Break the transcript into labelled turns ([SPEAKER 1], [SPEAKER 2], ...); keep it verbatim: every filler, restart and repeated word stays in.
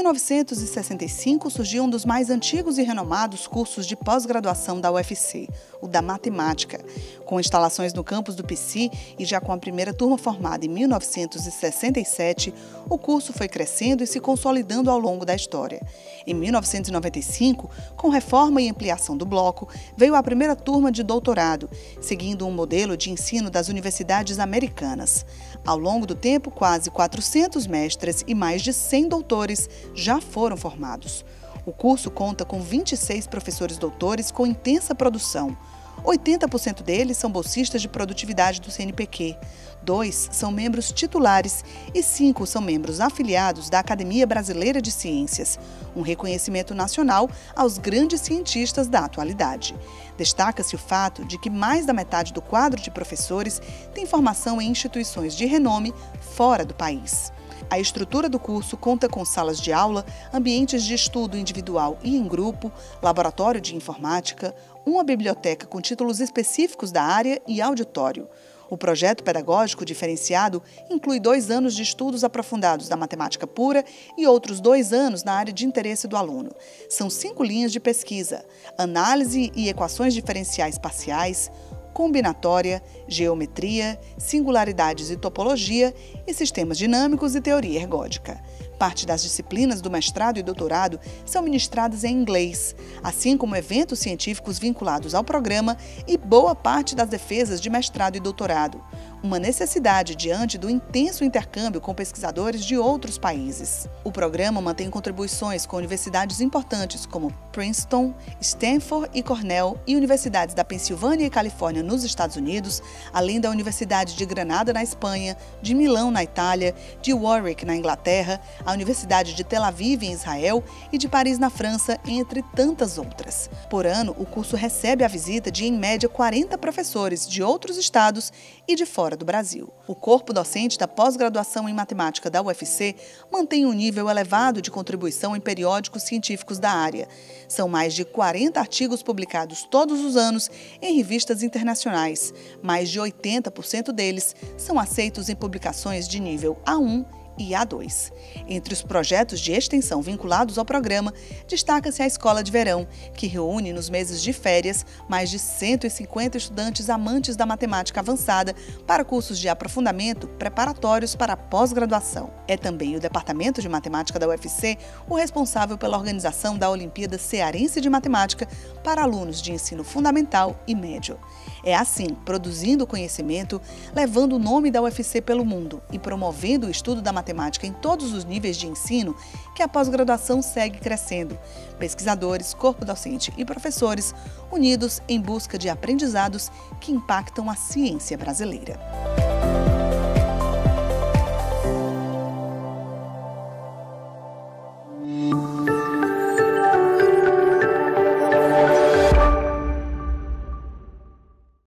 [SPEAKER 1] mil novecentos e sessenta e cinco surgiu um dos mais antigos e renomados cursos de pós-graduação da U F C, o da Matemática. Com instalações no campus do P C e já com a primeira turma formada em mil novecentos e sessenta e sete, o curso foi crescendo e se consolidando ao longo da história. Em mil novecentos e noventa e cinco, com reforma e ampliação do bloco, veio a primeira turma de doutorado, seguindo um modelo de ensino das universidades americanas. Ao longo do tempo, quase quatrocentos mestres e mais de cem doutores já foram formados. O curso conta com vinte e seis professores doutores com intensa produção. oitenta por cento deles são bolsistas de produtividade do C N P Q, dois são membros titulares e cinco são membros afiliados da Academia Brasileira de Ciências, um reconhecimento nacional aos grandes cientistas da atualidade. Destaca-se o fato de que mais da metade do quadro de professores tem formação em instituições de renome fora do país. A estrutura do curso conta com salas de aula, ambientes de estudo individual e em grupo, laboratório de informática, uma biblioteca com títulos específicos da área e auditório. O projeto pedagógico diferenciado inclui dois anos de estudos aprofundados da matemática pura e outros dois anos na área de interesse do aluno. São cinco linhas de pesquisa: análise e equações diferenciais parciais, combinatória, geometria, singularidades e topologia e sistemas dinâmicos e teoria ergódica. Parte das disciplinas do mestrado e doutorado são ministradas em inglês, assim como eventos científicos vinculados ao programa e boa parte das defesas de mestrado e doutorado, uma necessidade diante do intenso intercâmbio com pesquisadores de outros países. O programa mantém contribuições com universidades importantes como Princeton, Stanford e Cornell e universidades da Pensilvânia e Califórnia nos Estados Unidos, além da Universidade de Granada na Espanha, de Milão na Itália, de Warwick na Inglaterra, a Universidade de Tel Aviv em Israel e de Paris na França, entre tantas outras. Por ano, o curso recebe a visita de, em média, quarenta professores de outros estados e de fora do Brasil. O corpo docente da pós-graduação em matemática da U F C mantém um nível elevado de contribuição em periódicos científicos da área. São mais de quarenta artigos publicados todos os anos em revistas internacionais. Mais de oitenta por cento deles são aceitos em publicações de nível A um e A dois. Entre os projetos de extensão vinculados ao programa, destaca-se a Escola de Verão, que reúne nos meses de férias mais de cento e cinquenta estudantes amantes da matemática avançada para cursos de aprofundamento preparatórios para a pós-graduação. É também o Departamento de Matemática da U F C o responsável pela organização da Olimpíada Cearense de Matemática para alunos de ensino fundamental e médio. É assim, produzindo conhecimento, levando o nome da U F C pelo mundo e promovendo o estudo da matemática em todos os níveis de ensino, que a pós-graduação segue crescendo. Pesquisadores, corpo docente e professores unidos em busca de aprendizados que impactam a ciência brasileira.